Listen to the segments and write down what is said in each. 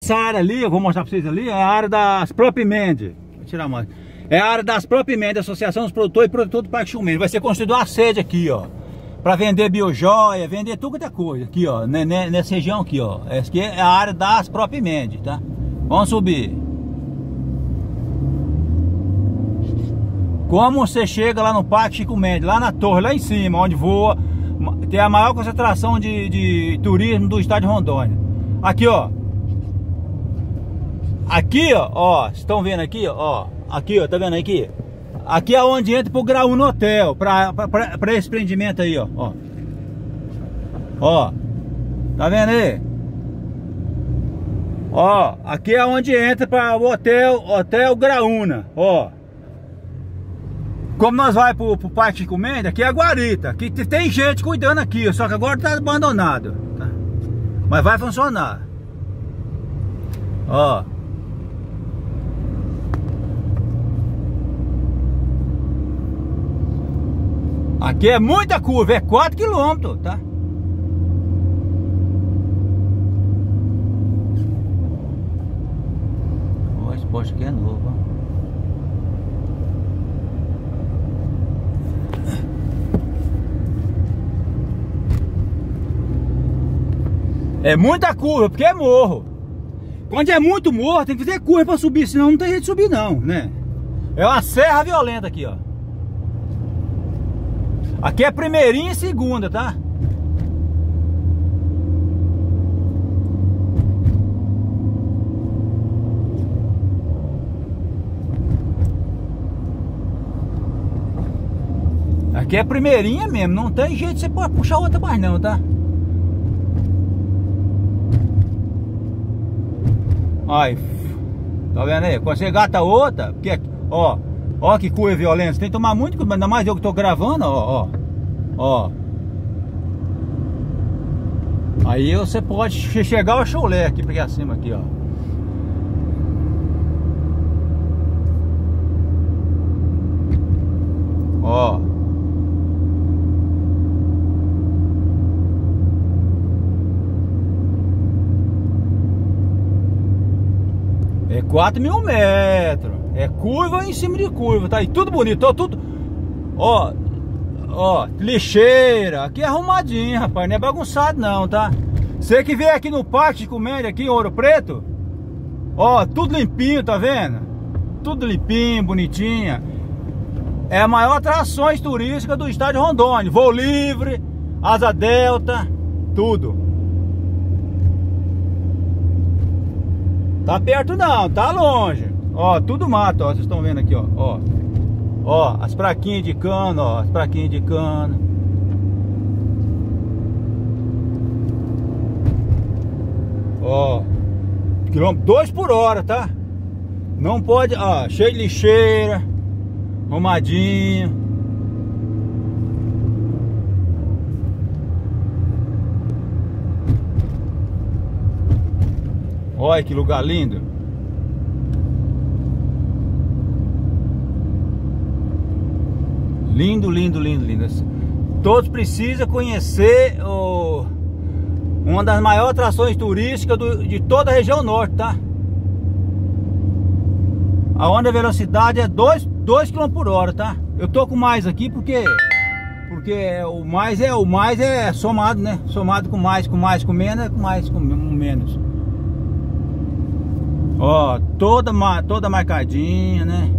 Essa área ali, eu vou mostrar pra vocês ali, é a área das Propimendes. Vou tirar mais. É a área das Propimendes, Associação dos Produtores e Produtor do Parque Chico Mendes. Vai ser construída uma sede aqui, ó. Pra vender biojoia, vender tudo que é coisa. Aqui, ó, nessa região aqui, ó. Essa aqui é a área das Propimendes, tá? Vamos subir. Como você chega lá no Parque Chico Mendes, lá na torre, lá em cima, onde voa, tem a maior concentração de turismo do estado de Rondônia. Aqui, ó. Aqui, ó, vocês estão vendo aqui, ó. Aqui, ó, tá vendo aqui? Aqui é onde entra pro Graúna Hotel, pra esse empreendimento aí, ó. Ó, tá vendo aí? Ó, aqui é onde entra para o Hotel Graúna, ó. Como nós vai pro Parque Chico Mendes, aqui é a guarita. Aqui tem gente cuidando aqui, só que agora tá abandonado, tá? Mas vai funcionar. Ó. Aqui é muita curva, é 4 km, tá? Ó, esse poste aqui é novo, ó. É muita curva, porque é morro. Quando é muito morro, tem que fazer curva pra subir, senão não tem jeito de subir não, né? É uma serra violenta aqui, ó. Aqui é primeirinha e segunda, tá? Aqui é primeirinha mesmo, não tem jeito de você pode puxar outra mais não, tá? Aí, tá vendo aí? Quando você gata outra, porque, ó que curva violenta, você tem que tomar muito cuidado, ainda mais eu que tô gravando, ó. Aí você pode chegar ao chulé aqui, porque acima aqui, ó. Ó. É 4.000 metros. É curva em cima de curva, tá? E tudo bonito, ó, tudo. Ó, lixeira. Aqui é arrumadinho, rapaz. Não é bagunçado não, tá? Você que vem aqui no Parque Chico Mendes, aqui em Ouro Preto, ó, tudo limpinho, tá vendo? Tudo limpinho, bonitinha. É a maior atração turística do estado de Rondônia. Voo livre, asa delta, tudo. Tá perto não, tá longe. Ó, tudo mato, ó, vocês estão vendo aqui, ó. Ó, as praquinhas de cano, ó, as praquinhas de cano. Ó, quilômetro 2 por hora, tá? Não pode, ó, cheio de lixeira, arrumadinho. Olha que lugar lindo. Lindo, lindo, lindo, lindo. Todos precisam conhecer uma das maiores atrações turísticas de toda a região norte, tá? Aonde a velocidade é 2 km por hora, tá? Eu tô com mais aqui porque o mais é somado, né? Somado com mais, com menos, é com mais, com menos. Ó, toda marcadinha, né?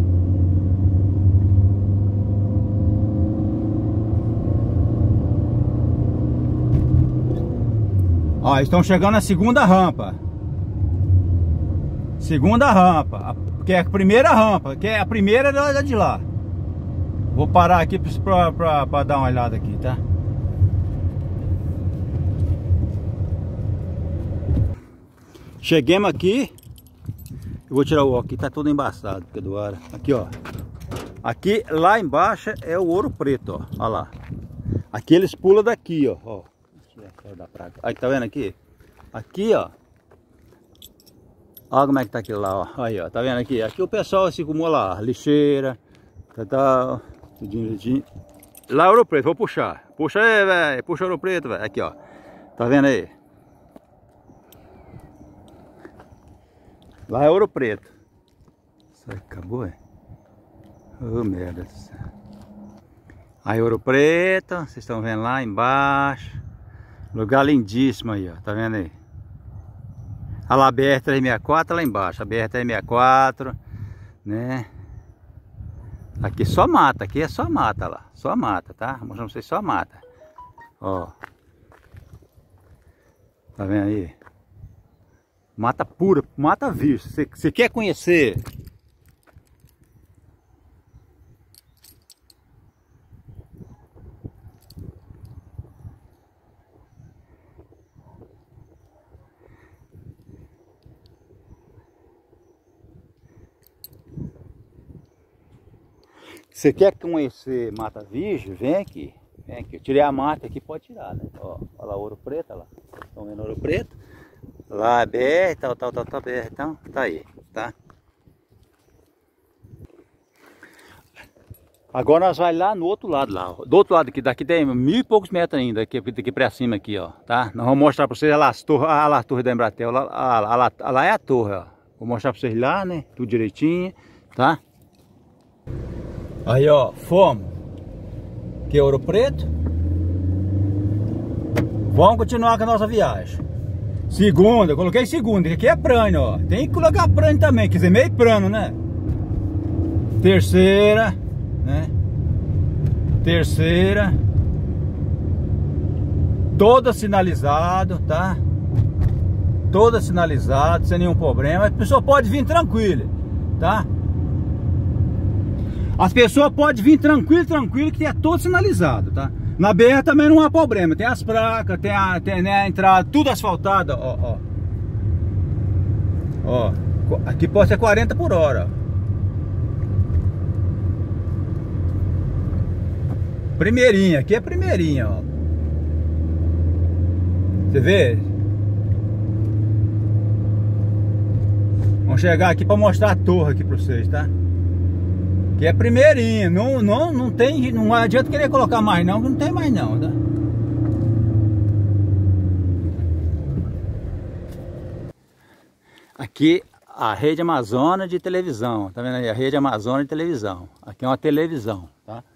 Ó, estão chegando na segunda rampa. Segunda rampa, que é a primeira rampa, que é a primeira de lá. Vou parar aqui pra dar uma olhada aqui, tá? Cheguemos aqui. Eu vou tirar o óculos aqui, tá todo embaçado, porque do ar. Aqui, ó. Aqui, lá embaixo é o Ouro Preto, ó. Olha lá. Aqui eles pulam daqui, ó. Aí, tá vendo aqui? Aqui, ó. Olha como é que tá aquilo lá, ó. Aí, ó. Tá vendo aqui? Aqui o pessoal se acumula lá. Lixeira. Tá. Tudinho. Lá é Ouro Preto. Vou puxar. Puxa aí, velho. Puxa Ouro Preto, velho. Aqui, ó. Tá vendo aí? Lá é Ouro Preto. Isso aí acabou, é? Oh, merda do céu. Aí Ouro Preto, vocês estão vendo lá embaixo. Lugar lindíssimo aí, ó. Tá vendo aí? A lá, BR-364 lá embaixo. A BR-364, né? Aqui só mata, aqui é só mata lá. Só mata, tá? Vou mostrar pra vocês só mata. Ó. Tá vendo aí? Mata pura, mata virgem. Você quer conhecer? Você quer conhecer mata virgem? Vem aqui. Vem aqui. Eu tirei a mata aqui, pode tirar, né? Ó, olha lá, Ouro Preto, olha lá. Estão vendo Ouro Preto? Lá é BR, tal, BR, então, tá aí, tá? Agora nós vamos lá no outro lado, lá. Do outro lado aqui, daqui tem 1000 e poucos metros ainda, daqui pra cima aqui, ó, tá? Nós vamos mostrar pra vocês, olha lá, olha lá a torre da Embratel, lá é a torre, ó. Vou mostrar pra vocês lá, né? Tudo direitinho, tá? Aí, ó, fomos. Aqui é Ouro Preto. Vamos continuar com a nossa viagem. Segunda, eu coloquei segunda, que aqui é plano, ó. Tem que colocar plano também, quer dizer, meio plano, né? Terceira, né? Terceira. Toda sinalizado, tá? Toda sinalizado, sem nenhum problema. A pessoa pode vir tranquila, tá? As pessoas podem vir tranquilo, que é todo sinalizado, tá? Na BR também não há problema, tem as placas, tem né, a entrada, tudo asfaltado, ó. Ó, aqui pode ser 40 por hora, ó. Primeirinha, aqui é primeirinha, ó. Você vê? Vamos chegar aqui para mostrar a torre aqui para vocês, tá? Que é primeirinha, não tem, não adianta querer colocar mais não, que não tem mais não, tá? Aqui a Rede Amazônia de televisão, tá vendo aí? A Rede Amazônia de televisão. Aqui é uma televisão, tá?